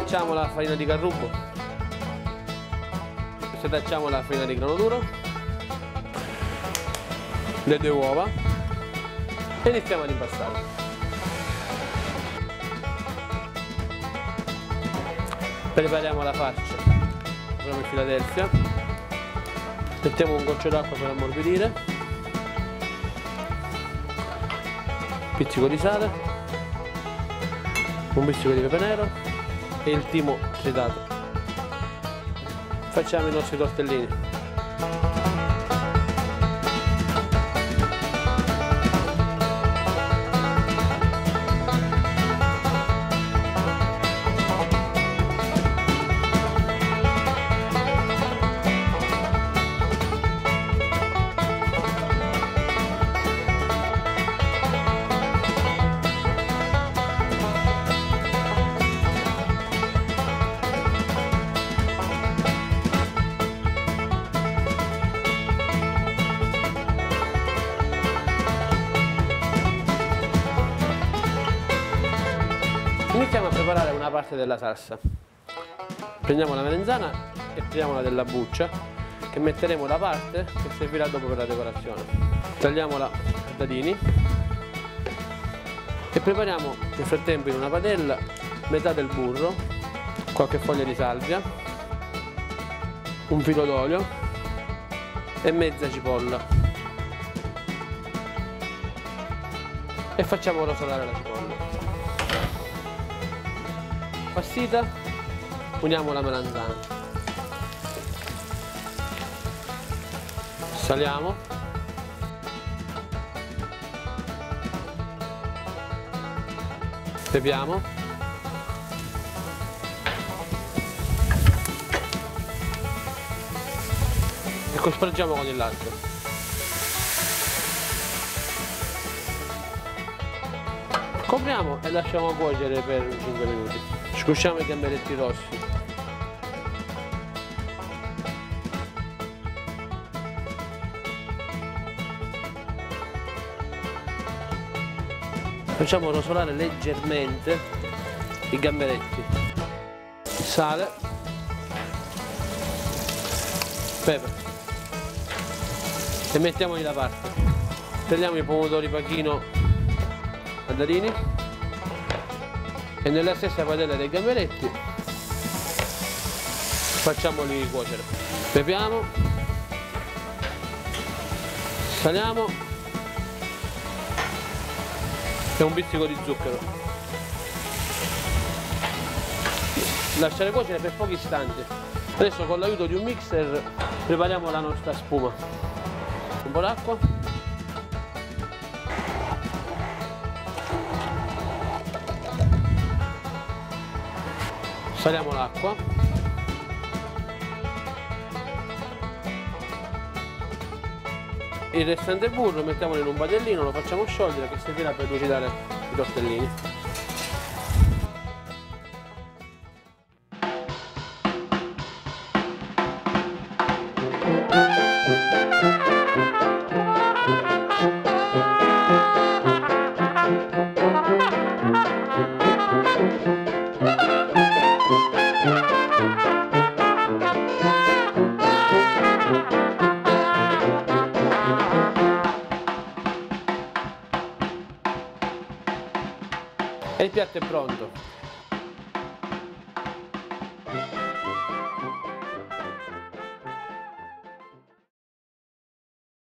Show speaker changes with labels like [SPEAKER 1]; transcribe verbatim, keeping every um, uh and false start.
[SPEAKER 1] setacciamo la farina di carrubo, setacciamo la farina di grano duro, le due uova e iniziamo ad impastare. Prepariamo la farcia, facciamo in Philadelphia, mettiamo un goccio d'acqua per ammorbidire, un pizzico di sale, un pizzico di pepe nero e il timo tritato. Facciamo i nostri tortellini. Iniziamo a preparare una parte della salsa. Prendiamo la melenzana e prendiamola della buccia che metteremo da parte che servirà dopo per la decorazione. Tagliamola a dadini e prepariamo nel frattempo in una padella metà del burro, qualche foglia di salvia, un filo d'olio e mezza cipolla e facciamo rosolare la cipolla. Passita, uniamo la melanzana, saliamo, pepiamo e cospargiamo con il latte. Copriamo e lasciamo cuocere per cinque minuti. Scusciamo i gamberetti rossi. Facciamo rosolare leggermente i gamberetti. Sale, pepe e mettiamoli da parte. Tagliamo i pomodori pachino a dadini e nella stessa padella dei gamberetti facciamoli cuocere. Pepiamo, saliamo e un pizzico di zucchero. Lasciare cuocere per pochi istanti. Adesso con l'aiuto di un mixer prepariamo la nostra spuma. Un po' d'acqua. Saliamo l'acqua, il restante burro mettiamolo in un padellino, lo facciamo sciogliere che servirà per lucidare i tortellini. E il piatto è pronto.